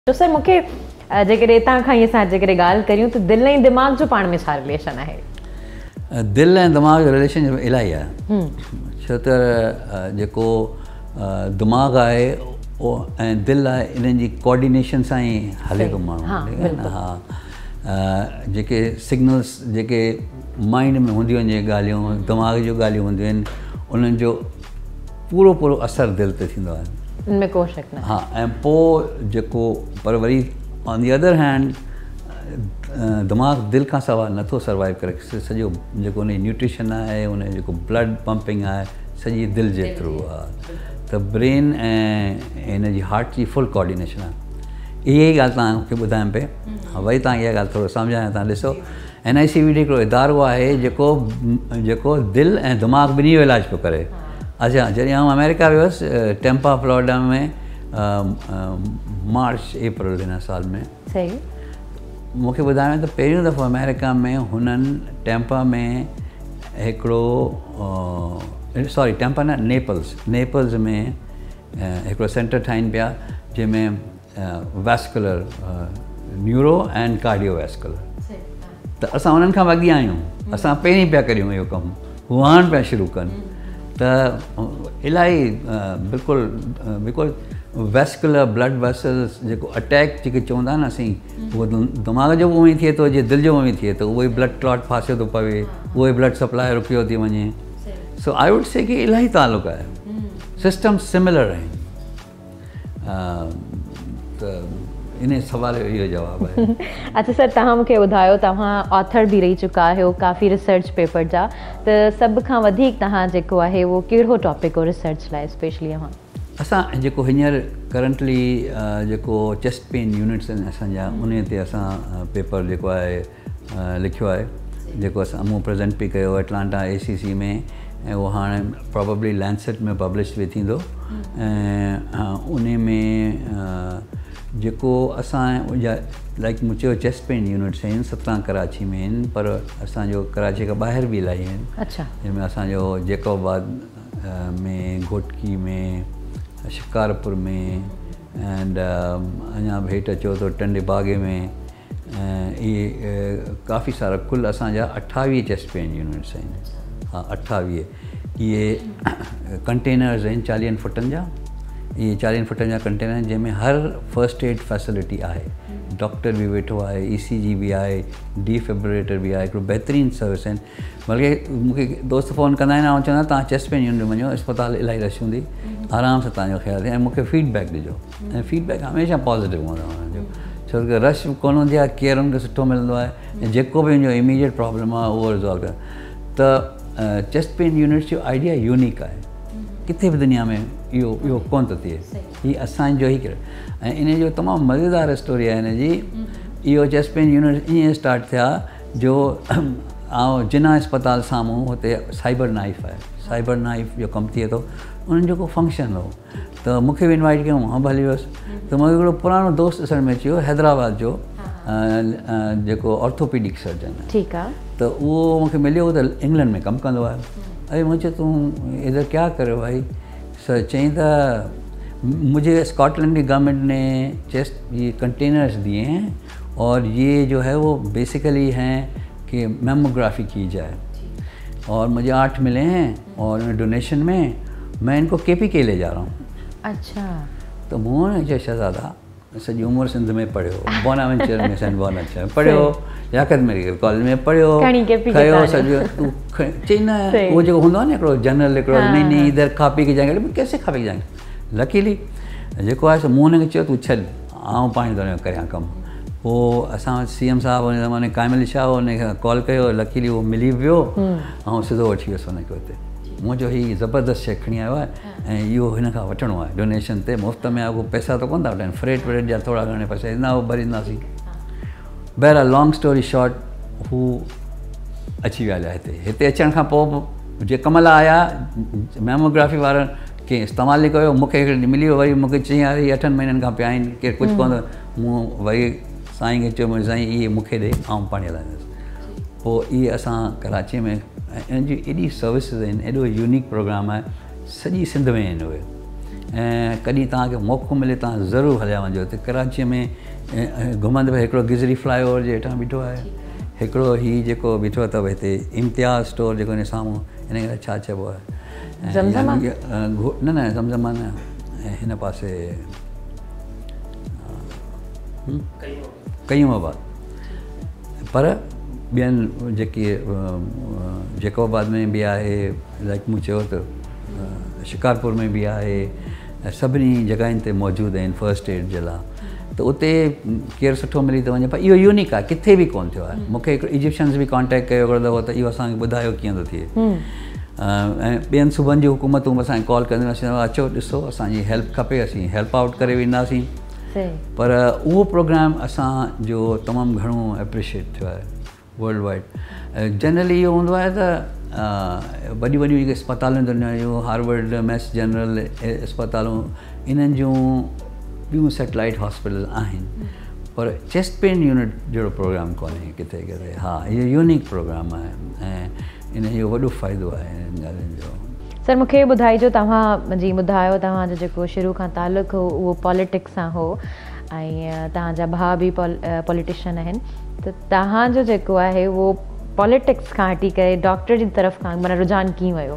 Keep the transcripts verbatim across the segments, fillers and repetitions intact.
तो सर मूंखे जेकॾहिं हितां खां ई असां जेकॾहिं ॻाल्हि करियूं त दिलि ऐं दिमाग़ जो पाण में छा रिलेशन आहे? दिलि ऐं दिमाग़ जो रिलेशन इलाही आहे। छो त जेको दिमाग़ आहे उहो ऐं दिलि आहे इन्हनि जी कोऑर्डिनेशन सां ई हले थो माण्हू। हा, जेके सिग्नल्स जेके माइंड में हूंदियूं आहिनि जेके ॻाल्हियूं दिमाग़ जूं ॻाल्हियूं हूंदियूं आहिनि उन्हनि जो पूरो पूरो असरु दिलि ते थींदो आहे। इनमें को शक न। हाँ, ऐं पोइ जेको पर वरी ऑन दी अदर हैंड दिमाग़ दिलि खां सवाइ नथो सर्वाइव करे सॼो जेको उन न्यूट्रिशन आहे उन जेको ब्लड पंपिंग आहे सॼी दिलि जे थ्रू आहे। त ब्रेन ऐं हिन जी हार्ट जी फुल कोऑर्डिनेशन आहे। इहा ई ॻाल्हि तव्हांखे ॿुधायां पई। वरी तव्हां इहा ॻाल्हि थोरो सम्झायां। तव्हां ॾिसो N I C V D हिकिड़ो इदारो आहे जेको जेको दिलि ऐं दिमाग़ ॿिन्ही जो इलाजु पियो करे। अच्छा, जॾहिं आउं अमेरिका वियुसि टेम्पा फ्लोरिडा में मार्च अप्रैल हिन साल में, सही मूंखे ॿुधायो त पहिरियों दफ़ो अमेरिका में हुननि टेम्पा में हिकिड़ो सॉरी टेम्पा न नेपल्स नेपल्स में हिकिड़ो सेंटर ठाहिनि पिया जंहिंमें वैस्कुलर न्यूरो एंड कार्डियोवैस्कुलर। त असां उन्हनि खां अॻियां आहियूं। असां पहिरीं पिया करियूं इहो कमु, हू हाणे पिया शुरू कनि। त इलाही बिल्कुलु बिल्कुलु वैस्कुलर ब्लड वेसल्स जेको अटैक जेके चवंदा आहिनि असीं उहो दिमाग़ जो बि उहो ई थिए थो जे दिलि जो उहो ई थिए थो। उहो ई ब्लड क्लॉट फासियो थो पवे, उहो ई ब्लड सप्लाई रुकियो थी वञे। सो आई वुड से कि इलाही तालुक़ आहे, सिस्टम सिमिलर आहिनि। त इन सवाल जो इहो जवाबु आहे। अच्छा सर, तव्हां मूंखे ॿुधायो तव्हां ऑथर बि रही चुका आहियो काफ़ी रिसर्च पेपर जा, त सभ खां वधीक तव्हां जेको आहे उहो कहिड़ो टॉपिक हो रिसर्च लाइ स्पेशली असां असां जेको हींअर करंटली जेको चेस्ट पेन यूनिट्स आहिनि असांजा उन ते असां पेपर जेको आहे लिखियो आहे, जेको असां मूं प्रेज़ेंट बि कयो एटलांटा ए सी सी में, ऐं उहो हाणे प्रोबेबली लैंसेट में पब्लिश बि थींदो। ऐं उन में जेको असां लाइक मूं चयो चेस्ट पेन यूनिट्स आहिनि सत्रहं कराची में आहिनि, पर असांजो कराची खां ॿाहिरि बि इलाही आहिनि। अच्छा, जंहिंमें असांजो जैकोबाद में, घोटकी में, शिकारपुर में एंड अञा बि हेठि अचो त टंडे बागे में, इहे काफ़ी सारा कुल असांजा अठावीह चेस्ट पेन यूनिट्स आहिनि। हा, अठावीह इहे कंटेनर्स आहिनि चालीहनि फुटनि जा। इहे चालीहनि फुटनि जा कंटेनर आहिनि जंहिंमें हर फर्स्ट एड फैसिलिटी आहे। डॉक्टर बि वेठो आहे, ई सी जी बि आहे, डिफिब्रिलेटर बि आहे। हिकिड़ो बहितरीनु सर्विस आहिनि। बल्कि मूंखे दोस्त फ़ोन कंदा आहिनि ऐं चवंदा तव्हां चेस्ट पेन यूनिट वञो, अस्पताल इलाही रश हूंदी, आराम सां तव्हांजो ख़्यालु थिए ऐं मूंखे फीडबैक ॾिजो। ऐं फीडबैक हमेशह पॉज़िटिव हूंदो आहे हुननि जो, छो की रश कोन हूंदी आहे, केयर हुनखे सुठो मिलंदो आहे ऐं जेको बि हुनजो इमीडिएट प्रॉब्लम आहे उहो रिज़ॉल्व करे। त चेस्ट पेन यूनिट्स जो आइडिया यूनिक आहे, किथे बि दुनिया में इहो इहो कोन थो थिए। हीअ असांजो ई करे ऐं इन जो तमामु मज़ेदार स्टोरी आहे हिन जी। इहो चेस्ट पेन यूनिट ईअं स्टार्ट थिया जो ऐं जिना अस्पताल साम्हूं हुते साइबर नाइफ आहे, साइबर नाइफ जो कमु थिए थो, उन्हनि जो को फंक्शन हो त मूंखे बि इंवाइट कयूं, मां बि हली वियुसि। त मूंखे हिकिड़ो पुराणो दोस्त ॾिसण में अची वियो हैदराबाद जो, जेको ऑर्थोपीडिक सर्जन आहे। ठीकु आहे। त उहो मूंखे मिलियो त इंग्लैंड में कमु कंदो आहे। अरे मूं चयो तूं इधर क्या करे भाई? सर चई त मुझे स्कॉटलैंड की गवर्नमेंट ने चेस्ट ये कंटेनर्स दिए हैं और ये जो है वो बेसिकली हैं कि मेमोग्राफी की जाए, और मुझे आठ मिले हैं और डोनेशन में मैं इनको के पी के ले जा रहा हूँ। अच्छा, तो मूं चयो शहज़ादा सॼी उमिरि सिंध में पढ़ियो, बोनावेंचर में सेंट बोनावेंचर में पढ़ियो, याकत मेडिकल कॉलेज में पढ़ियो, खयो सॼो तूं चई न उहो जेको हूंदो आहे न हिकिड़ो जनरल हिकिड़ो नहीं नहीं इधर खा पी के जाएंगे, कैसे खा पी के जाएंगे। लकीली जेको आहे सो मूं हुनखे चयो तूं छॾ, आउं पाणी थो करियां कमु। पोइ असां सी एम साहिबु हुन ज़माने कामिल शाह हुनखे कॉल कयो, लकीली उहो मिली वियो ऐं सिधो वठी वियुसि हुनखे हुते। मूं चयो हीअ ज़बरदस्त शइ खणी आयो आहे ऐं इहो हिन खां वठिणो आहे डोनेशन ते, मुफ़्त में आहे। पैसा त कोन था वठनि, फ्रेट व्रेट जा थोरा घणे पैसा न उहो भरींदासीं। बहरहाल लॉन्ग स्टोरी शॉर्ट, हू अची विया हिते। हिते अचण खां पोइ जे कम लाइ आया मेमोग्राफी वारनि कंहिं इस्तेमालु न कयो। मूंखे हिकिड़ी मिली वियो, वरी मूंखे चई यार हीअ अठनि महीननि खां पिया आहिनि, केरु कुझु कोन। मूं वरी साईं खे चयो मुंहिंजे साईं इहे मूंखे ॾे, आउं पाणी हलाईंदुसि। पोइ इहे असां कराची में ऐं इन जी एॾी सर्विसिस आहिनि, एॾो यूनिक प्रोग्राम आहे, सॼी सिंध में आहिनि उहे। ऐं कॾहिं तव्हांखे मौक़ो मिले तव्हां ज़रूरु हलिया वञो। हिते कराचीअ में घुमंदे हिकिड़ो गिज़री फ्लाईओवर जे हेठां बीठो आहे, हिकिड़ो हीउ जेको बीठो अथव हिते इम्तियाज़ स्टोर जेको हिन साम्हूं, हिन खे छा चइबो आहे, न न ज़मज़मा न, हिन पासे कयूमाबाद, पर ॿियनि जेके जैकोबाद में बि आहे, लाइक मूं चयो त शिकारपुर में बि आहे, सभिनी जॻहियुनि ते मौजूदु आहिनि फर्स्ट एड जे लाइ। त उते केरु सुठो मिली थो वञे, पर इहो यूनिक आहे, किथे बि कोन्ह थियो आहे। मूंखे हिकिड़ो इजिप्शियंस बि कॉन्टेक्ट कयो हिकिड़ो दफ़ो, त इहो असांखे ॿुधायो कीअं थो थिए। ऐं ॿियनि सूबनि जी हुकूमतूं बि असांखे कॉल कंदियूं, असां अचो ॾिसो असांजी हेल्प खपे, असीं हेल्प आउट करे वेंदासीं। पर उहो प्रोग्राम असांजो तमामु घणो एप्रिशिएट थियो आहे वर्ल्ड वाइड। जनरली इहो हूंदो आहे त वॾियूं वॾियूं जेके अस्पतालूं आहिनि, हार्वर्ड मैस जनरल अस्पतालूं, इन्हनि जूं ॿियूं सैटेलाइट हॉस्पिटल आहिनि, पर चेस्ट पेन यूनिट जहिड़ो प्रोग्राम कोन्हे किथे किथे। हा, इहो यूनिक प्रोग्राम आहे ऐं इन जो वॾो फ़ाइदो आहे इन ॻाल्हियुनि जो। सर मूंखे ॿुधाइजो, तव्हां जी ॿुधायो तव्हांजो जेको शुरू खां तालुक़ु हो उहो पॉलिटिक्स सां हो, ऐं तव्हांजा भाउ बि पॉल पॉलिटिशियन आहिनि, त तव्हांजो जेको आहे उहो पॉलिटिक्स खां हटी करे डॉक्टर जी तरफ़ खां माना रुझान कीअं वियो?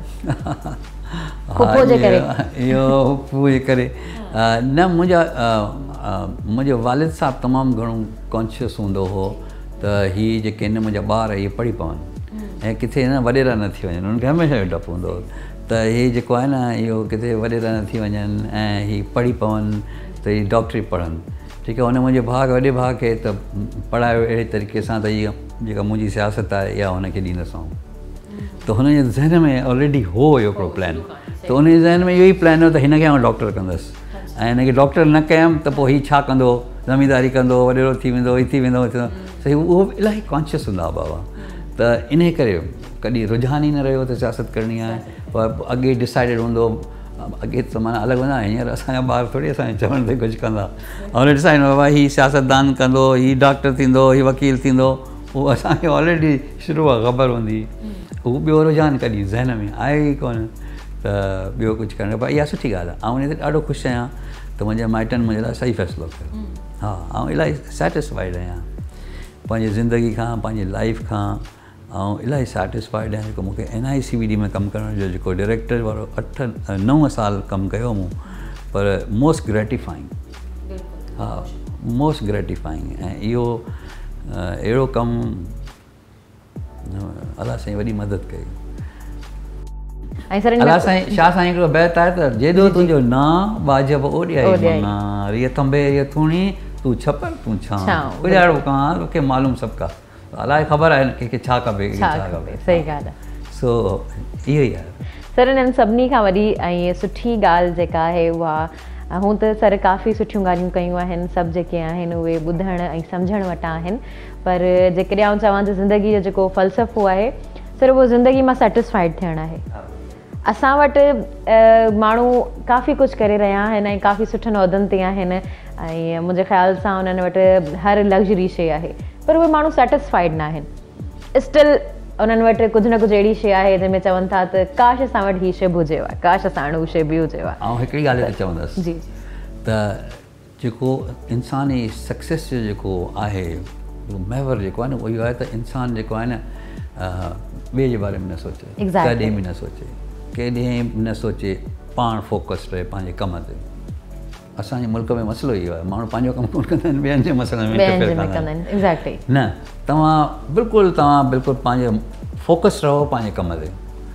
फुफो जे करे? इहो फुफो जे करे न, मुंहिंजा मुंहिंजो वालिद साहबु तमामु घणो कॉन्शियस हूंदो हो त हीअ जेके आहिनि मुंहिंजा ॿार इहे पढ़ी पवनि ऐं किथे न वॾेरा न थी वञनि। उन्हनि खे हमेशह इहो डपु हूंदो हो त हीअ जेको आहे न इहो किथे वॾेरा न थी वञनि ऐं हीअ पढ़ी पवनि त हीअ डॉक्टरी पढ़नि। ठीकु आहे, हुन मुंहिंजे भाउ वॾे भाउ खे त पढ़ायो अहिड़े तरीक़े सां त इहा जेका मुंहिंजी सियासत आहे इहा हुनखे ॾींदसि। त हुनजे ज़हन में ऑलरेडी हो हिकिड़ो प्लान, त उन जे ज़हन में इहो ई प्लान हो त हिनखे आउं डॉक्टर कंदसि, ऐं हिनखे डॉक्टर न कयमि त पोइ हीउ छा कंदो, ज़मींदारी कंदो, वॾेरो थी वेंदो, हीअ थी वेंदो। सही, उहो इलाही कॉन्शियस हूंदा हुआ बाबा। त इन करे कॾहिं रुझान ई न रहियो त सियासत करणी आहे, पर अॻे डिसाइडेड हूंदो। अॻे त माना अलॻि हूंदा, हींअर असांजा ॿार थोरी असांजे चवण ते कुझु कंदा। ऐं डिसाइड बाबा हीउ सियासतदान कंदो, हीउ डॉक्टर थींदो, हीउ वकील थींदो, उहो असांखे ऑलरेडी शुरू खां ख़बर हूंदी। उहो ॿियो रुझान कॾहिं ज़हन में आहे ई कोन त ॿियो कुझु करणु, पर इहा सुठी ॻाल्हि आहे। ऐं इन ते ॾाढो ख़ुशि आहियां त मुंहिंजे माइटनि मुंहिंजे लाइ सही फ़ैसिलो कयो। हा, ऐं इलाही सैटिस्फाइड आहियां पंहिंजी ज़िंदगी खां, पंहिंजी लाइफ खां, ऐं इलाही सैटिस्फाइड आहियां। जेको मूंखे N I C V D में कमु करण जो जेको डायरेक्टर वारो अठ नव साल कमु कयो मूं, पर मोस्ट ग्रेटिफाइंग। हा, मोस्ट ग्रेटिफाइंग। ऐं इहो अहिड़ो कमु अलाह साईं वॾी मदद कई। अलाह साईं शाह साईं हिकिड़ो बैत आहे त जेॾो तुंहिंजो नाम बाजब ओॾियाई मुना, रिय थंबे रिय थूणी, तूं छपर तूं छांव, उजाड़ो कहां तोखे मालूम सभु का। अलाए ख़बर आहे कंहिंखे छा खपे, छा खपे। सही ॻाल्हि आहे। सो इहो ई आहे सर। इन्हनि सभिनी खां वॾी ऐं सुठी ॻाल्हि जेका आहे उहा, हूं त सर काफ़ी सुठियूं ॻाल्हियूं कयूं आहिनि, सभु जेके आहिनि उहे ॿुधण ऐं सम्झण वटां आहिनि, पर जेकॾहिं आउं चवां त ज़िंदगी जो जेको फ़लसफ़ो आहे सर, उहो ज़िंदगी मां सेटिस्फाइड थियणु आहे। असां वटि माण्हू काफ़ी कुझु करे रहिया आहिनि ऐं काफ़ी सुठनि उहिदनि ते आहिनि, ऐं मुंहिंजे ख़्याल सां उन्हनि वटि हर लग्ज़री शइ आहे, पर उहे माण्हू सेटिस्फाइड न आहिनि। स्टिल उन्हनि वटि कुझु न कुझु अहिड़ी शइ आहे जंहिंमें चवनि था त काश असां वटि हीअ शइ हुजेव आहे, काश असां वटि हू शइ बि हुजेव आहे। ऐं हिकिड़ी ॻाल्हि ते चवंदसि जी, त जेको इंसानी सक्सेस जो जेको आहे, महवर जेको आहे न, उहो इहो आहे त इंसानु जेको आहे न ॿिए जे बारे में न सोचे, कॾहिं बि न सोचे, केॾे बि न सोचे, पाण फोकस रहे पंहिंजे कम ते। असांजे मुल्क में मसइलो इहो आहे, माण्हू पंहिंजो कमु कोन कंदा आहिनि, ॿियनि जे मसइलनि में न। तव्हां बिल्कुलु तव्हां बिल्कुलु पंहिंजो फोकस रहो पंहिंजे कम ते।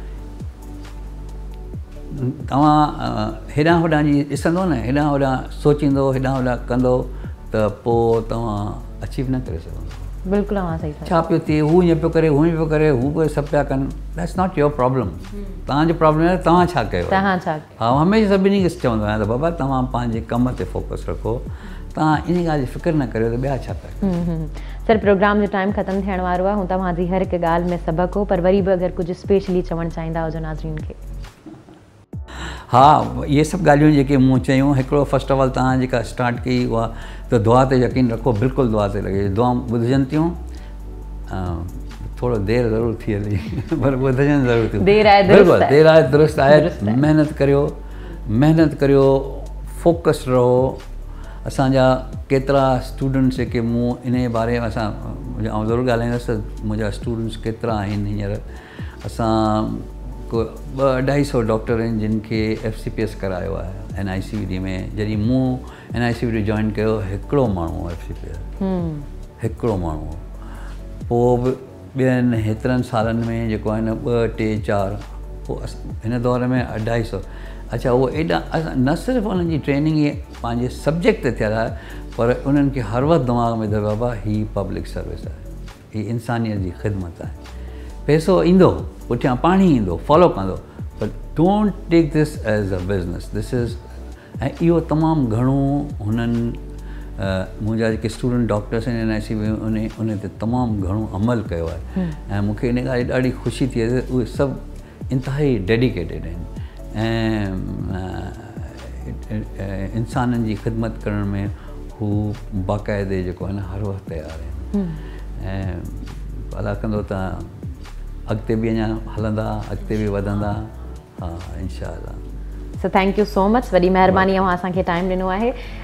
तव्हां हेॾां होॾां जी ॾिसंदो न, हेॾां होॾां सोचींदो, हेॾां होॾां कंदो, त पोइ तव्हां अचीव न करे सघंदो। बिल्कुलु सही। छा पियो थिए, हू ईअं पियो करे, हू ईअं पियो करे, हू पियो सभु पिया कनि, दैट्स नॉट योर प्रॉब्लम। तव्हांजो प्रॉब्लम आहे तव्हां छा कयो। तव्हां छा हा, हमेशह सभिनी खे चवंदो आहियां त बाबा तव्हां पंहिंजे कम ते फोकस रखो, तव्हां इन ॻाल्हि जी फ़िक्र न करियो त ॿिया छा कयो। सर, प्रोग्राम जो टाइम ख़तमु थियण वारो आहे, हू तव्हांजी हर हिकु ॻाल्हि में सबक़ु हो, पर वरी बि अगरि कुझु स्पेशली चवणु चाहींदा हुजो नाज़रीन खे। हा, इहे सभु ॻाल्हियूं जेके मूं चयूं, हिकिड़ो फस्ट ऑफ ऑल तव्हां जेका स्टार्ट कई उहा त दुआ ते यकीन रखो, बिल्कुलु दुआ ते लॻे। दुआऊं ॿुधजनि थियूं, थोरो देरि ज़रूरु थी हली, पर ॿुधजनि ज़रूरु थियूं। बिल्कुलु देरि आहे दुरुस्त आहे। महिनत करियो, महिनत करियो, फोकस रहो। असांजा केतिरा स्टूडेंट्स जेके मूं इन जे बारे में असां आउं ज़रूरु ॻाल्हाईंदुसि त मुंहिंजा स्टूडेंट्स केतिरा आहिनि हींअर। असां को ॿ अढाई सौ डॉक्टर आहिनि जिन खे एफ सी पी एस करायो आहे एन आई सी डी में। जॾहिं मूं N I C D join कयो हिकिड़ो माण्हू हो एफ सी पी एस, हिकिड़ो माण्हू हो। पोइ बि ॿियनि हेतिरनि सालनि में जेको आहे न ॿ टे चारि, पोइ हिन दौर में अढाई सौ। अच्छा, उहो एॾा असां न सिर्फ़ु उन्हनि जी ट्रेनिंग इहे पंहिंजे सब्जेक्ट ते थियल आहे, पर उन्हनि खे हर वक़्तु दिमाग़ में त बाबा हीअ पब्लिक सर्विस आहे, हीअ इंसानियत जी ख़िदमत आहे। पैसो ईंदो पुठियां पाण ई ईंदो, फॉलो कंदो, but don't take this as a business, this is. ऐं इहो तमामु घणो हुननि मुंहिंजा जेके स्टूडेंट डॉक्टर्स आहिनि एन आई सी में उन उन ते तमामु घणो अमल कयो आहे। ऐं मूंखे इन ॻाल्हि जी ॾाढी ख़ुशी थी आहे त उहे सभु इंतिहाई डेडिकेटेड आहिनि ऐं इंसाननि जी ख़िदमत करण में हू बाक़ाइदे जेको आहे न हर वक़्तु तयारु आहिनि। ऐं अला कंदो त अॻिते बि अञा हलंदा, अॻिते बि वधंदा। हा, इंशा अल्लाह। So thank you so much, वॾी महिरबानी असांखे टाइम ॾिनो आहे।